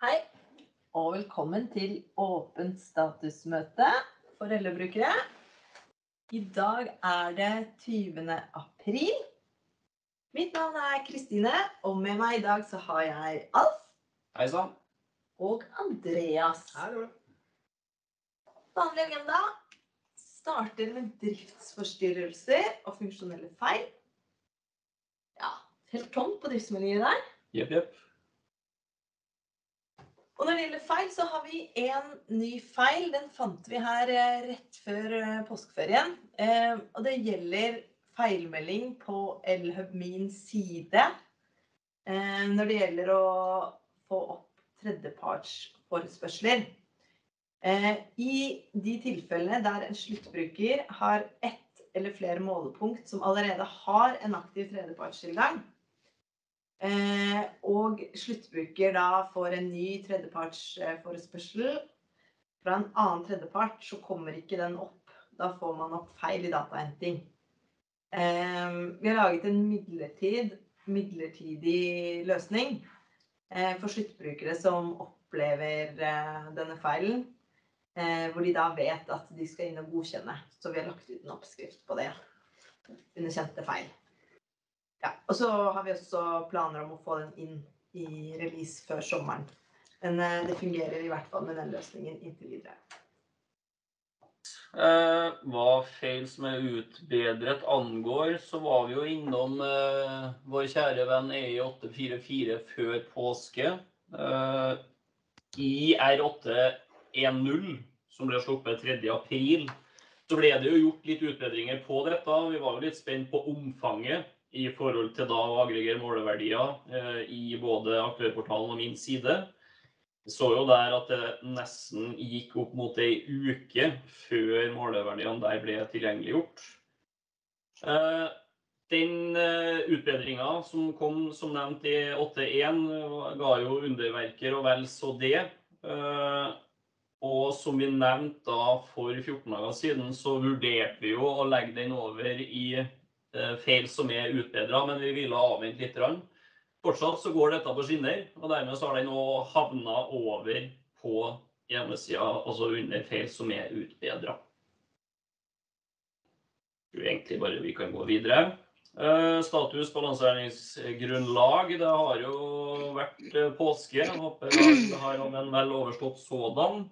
Hei, og velkommen til åpent statusmøte for LO-brukere. I dag det 20. april. Mitt navn Kristine, og med meg I dag så har jeg Alf. Hei sann. Og Andreas. Hallo. Vanlig agenda starter med driftsforstyrrelser og funksjonelle feil. Ja, helt tomt på driftsmenyet der. Jepp. Og når det gjelder feil, så har vi en ny feil. Den fant vi her rett før påskeferien. Og det gjelder feilmelding på LHub min side. Når det gjelder å få opp tredjepartsforespørsler. I de tilfellene der en sluttbruker har ett eller flere målepunkt som allerede har en aktiv tredjepartstilgang, og sluttbruker da får en ny tredjepartsforespørsel fra en annen tredjepart, så kommer ikke den opp. Da får man opp feil I datahenting. Vi har laget en midlertidig løsning for sluttbrukere som opplever denne feilen, hvor de da vet at de skal inn og godkjenne. Så vi har lagt ut en oppskrift på det under kjente feil. Ja, og så har vi også planer om å få den inn I release før sommeren. Men det fungerer I hvert fall med den løsningen inntil videre. Hva feil som utbedret angår, så var vi jo innom vår kjære venn EI844 før påske. I R810, som ble sluppet 3. april, så ble det jo gjort litt utbedringer på dette. Vi var jo litt spent på omfanget I forhold til da å aggregere måleverdier I både aktørportalen og min side. Vi så jo der at det nesten gikk opp mot en uke før måleverdiene der ble tilgjengeliggjort. Den utbedringen som kom som nevnt I 8.1 ga jo underverker og vel så det. Og som vi nevnte da for 14 dager siden, så vurderte vi jo å legge den over I feil som utbedret, men vi ville avvente litt. Fortsatt så går dette på skinner, og dermed så har den nå havnet over på hjemmesiden, altså under feil som utbedret. Jeg tror egentlig bare vi kan gå videre. Status balanseringsgrunnlag, det har jo vært påske. Jeg håper det har en vel overstått sådan.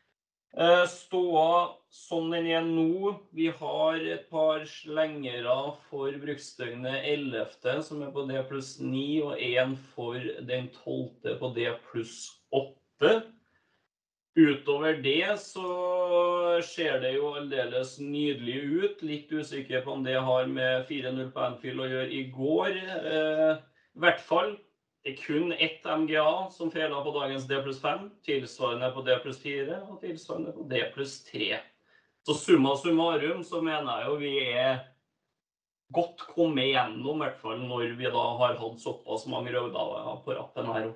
Ståa som den nå. Vi har et par slengere for bruksdøgnet 11. som på D+9 og en for den 12. på D+8. Utover det så ser det jo aldeles nydelig ut. Litt usikker på om det har med 4.0 på Anfield å gjøre I går. I hvert fall. Det kun ett MGA som feilet på dagens D+5, tilsvarende på D+4 og tilsvarende på D+3. Så summa summarum så mener jeg jo vi godt kommet gjennom, I hvert fall når vi da har hatt såpass mange røvdager på rappen her.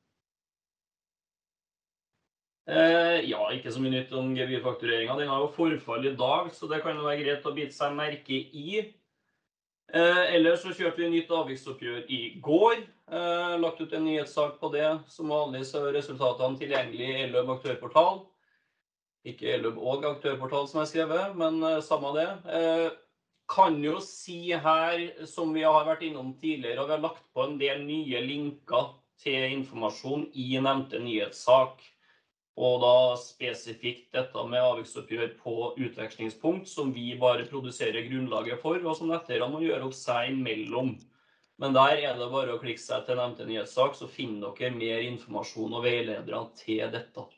Ja, ikke så mye nytt om gebyrfaktureringen. Den har jo forfall I dag, så det kan jo være greit å bite seg merke I. Ellers så kjørte vi nytt avviksoppgjør I går. Lagt ut en nyhetssak på det. Som vanlig så resultatene tilgjengelig I LHub aktørportal. Ikke LHub og aktørportal som skrevet, men samme det. Kan jo si her, som vi har vært innom tidligere, og vi har lagt på en del nye linker til informasjon I nevnte nyhetssak. Og da spesifikt dette med avviksoppgjør på utvekslingspunkt, som vi bare produserer grunnlaget for, og som netteierne må gjøre opp seg imellom. Men der det bare å klikke seg til nevnte nyhetssak, så finner dere mer informasjon og veiledere til dette.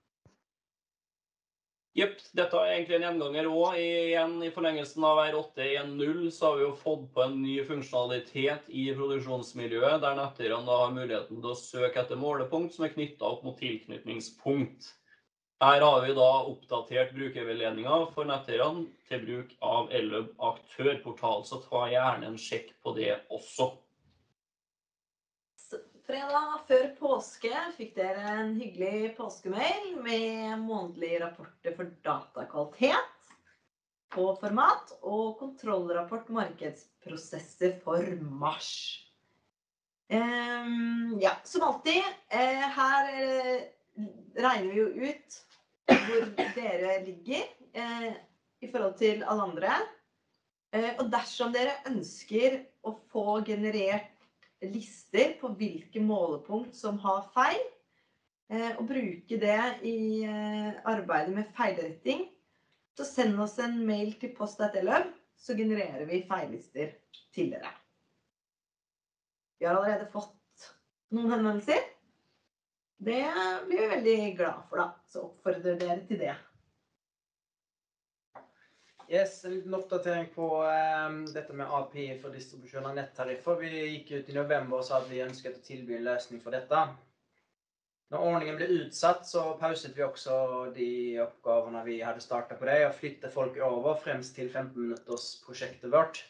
Jepp, dette egentlig en gjenganger også. Igjen I forlengelsen av R810 så har vi jo fått på en ny funksjonalitet I produksjonsmiljøet, der netteierne da har muligheten til å søke etter målepunkt som knyttet opp mot tilknytningspunkt. Her har vi da oppdatert brukerveiledninger for netteierne til bruk av LHub aktørportal, så ta gjerne en sjekk på det også. Fredag før påske fikk dere en hyggelig påskemail med månedlige rapporter for datakvalitet på format og kontrollrapport markedsprosesser for mars. Ja, som alltid, her regner vi jo ut hvor dere ligger i forhold til alle andre. Og dersom dere ønsker å få generert lister på hvilke målepunkt som har feil, og bruke det i arbeidet med feilretting, så send oss en mail til post.elløb, så genererer vi feillister til dere. Vi har allerede fått noen henvendelser. Det blir vi veldig glad for da, så oppfordrer dere til det. Yes, en liten oppdatering på dette med API for distribusjon av nettariffer. Vi gikk ut i november og sa at vi ønsket å tilby en løsning for dette. Når ordningen ble utsatt, så pauset vi også de oppgavene vi hadde startet på det, og flytte folk over fremst til 15 minutters prosjektet vårt.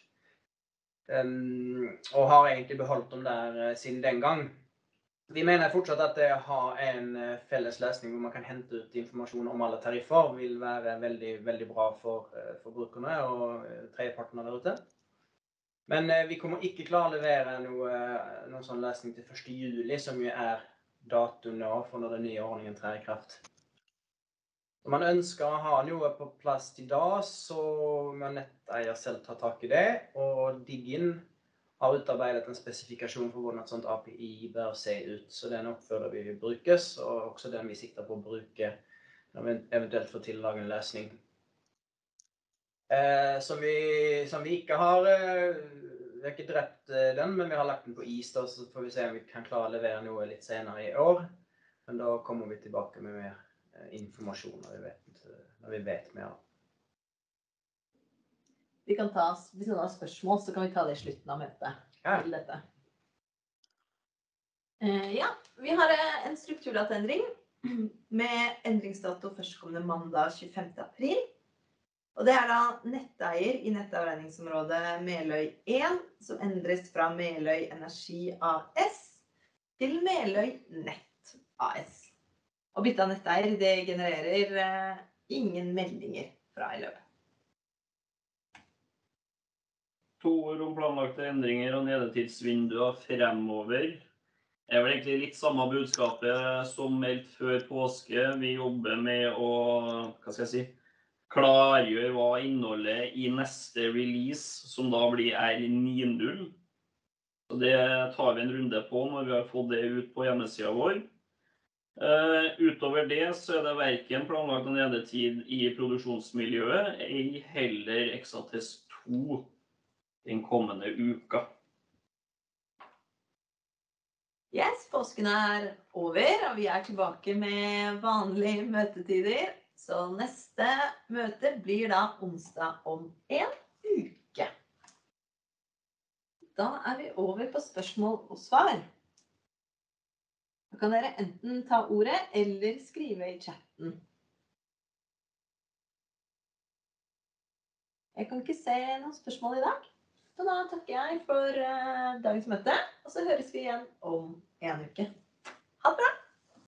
Og har egentlig beholdt dem der siden den gang. Vi mener fortsatt at det å ha en felles løsning hvor man kan hente ut informasjon om alle tariffer vil være veldig, veldig bra for brukerne og tredjepartene der ute. Men vi kommer ikke klare å levere noen sånn løsning til 1. juli, som jo er datoen nå for når den nye ordningen trer i kraft. Om man ønsker å ha noe på plass til da, så må netteier selv ta tak i det, og Diggin har utarbeidet en spesifikasjon for hvordan et sånt API bør se ut, så den oppfører vi brukes, og også den vi sikter på å bruke når vi eventuelt får til å lage en løsning. Som vi ikke har, vi har ikke drept den, men vi har lagt den på is da, så får vi se om vi kan klare å levere noe litt senere i år, men da kommer vi tilbake med mer informasjon når vi vet mer. Hvis noen har spørsmål, så kan vi ta det i slutten av møtet til dette. Ja, vi har en strukturdataendring med endringsdato førstkommende mandag 25. april. Og det er da netteier i nettavregningsområdet Meløy 1, som endres fra Meløy Energi AS til Meløy Nett AS. Og bytte av netteier, det genererer ingen meldinger fra elløb. 2 ord om planlagte endringer og nedetidsvinduer fremover. Det er vel egentlig litt samme budskapet som meldt før påske. Vi jobber med å, klargjøre hva innholdet i neste release, som da blir R9.0. Så det tar vi en runde på når vi har fått det ut på hjemmesiden vår. Utover det så er det hverken planlagt noen nedetid i produksjonsmiljøet, ei heller Exates 2 den kommende uka. Yes, påsken er over, og vi er tilbake med vanlige møtetider. Så neste møte blir da onsdag om en uke. Da er vi over på spørsmål og svar. Da kan dere enten ta ordet eller skrive i chatten. Jeg kan ikke se noen spørsmål i dag. Så da takker jeg for dagens møte, og så høres vi igjen om en uke. Ha det bra!